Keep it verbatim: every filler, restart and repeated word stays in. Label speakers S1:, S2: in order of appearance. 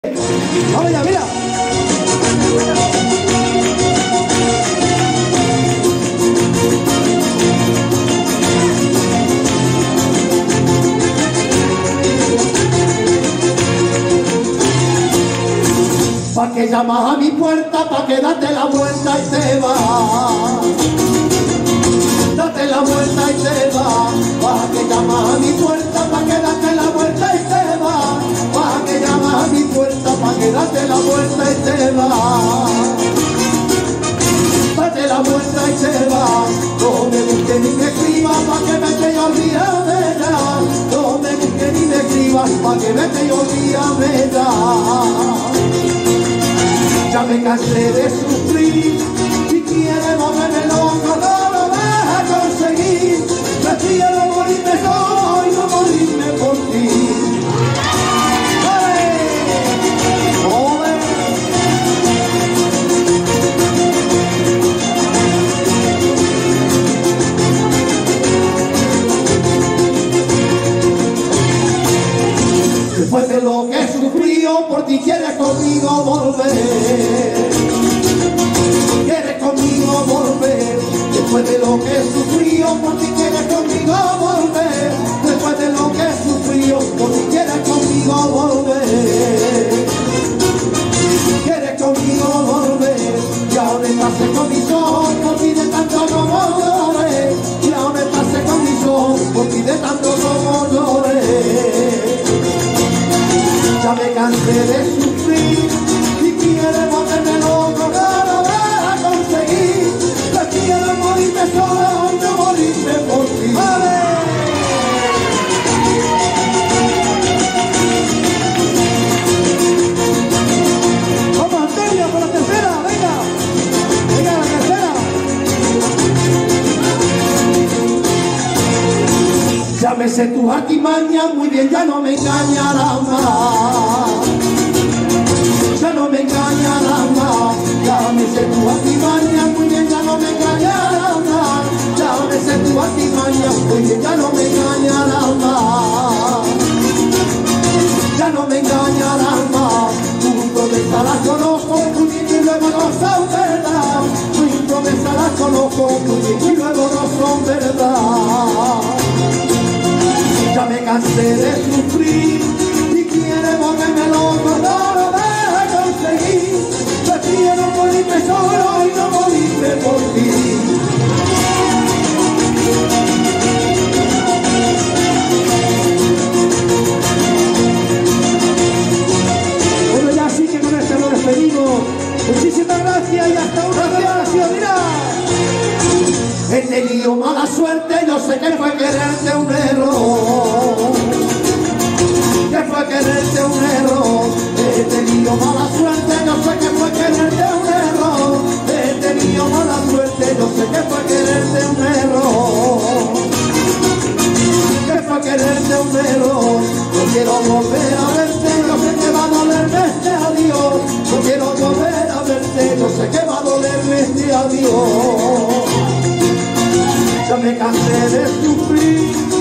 S1: Vamos ya, mira. Pa' que llamas a mi puerta, pa' que date la vuelta y te vas. Date la vuelta y te vas. Pa' que llamas a mi puerta, pa' que date la vuelta y te vas. Pa' que llamas a mi puerta, pa' que date la vuelta y te vas. Date la vuelta y te vas. No me busques ni me escribas, pa' que vete y olvídame ya. No me busques ni me escribas, pa' que vete y olvídame ya. Ya me cansé de sufrir, si quieres volverme loco no lo vas a conseguir. Prefiero morirme solo y no morirme por ti. Después de lo que he sufrido, por ti quieres conmigo volver. Quieres conmigo volver. Después de lo que he sufrido, por ti quieres conmigo volver. Después de lo que he sufrido, por ti quieres conmigo volver. Quieres conmigo volver. Y ahora estás con mis ojos, por ti de tanto como lloré. Y ahora estás con mis ojos, por ti de tanto como lloré. Ya me cansé de sufrir, si quieres volverme loco no lo vas a conseguir. Prefiero morirme solo y no morirme por ti. ¡Vale! Vamos Antonio por la tercera, venga. Venga la tercera. Ya me sé tus artimañas, muy bien, ya no me engañarás más. Ya no me engañarás más. Ya me sé tus artimañas, muy bien, ya no me engañarás más. Ya me sé tus artimañas, muy bien, ya no me engañarás más. Ya no me engañarás más. Tus promesas las conozco muy bien y luego no son verdad. Tus promesas las conozco muy bien y luego no son verdad. Ya me cansé de sufrir, si quieres volverme loco no lo vas a conseguir. Prefiero morirme solo y no morirme por ti. Bueno, ya sí que con este nos despedimos. Muchísimas gracias y hasta una nueva ocasión. Mira, he tenido mala suerte, yo sé que fue quererte un error. Que fue quererte un error. He tenido mala suerte, yo sé que fue quererte un error. He tenido mala suerte, yo sé que fue quererte un error. Que fue quererte un error. No quiero volver a verte, yo sé que va a dolerme este adiós. No quiero volver a verte, yo sé que va a dolerme este adiós. Ya me cansé de sufrir.